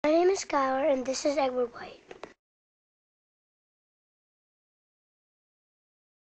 My name is Skylar, and this is Edward White.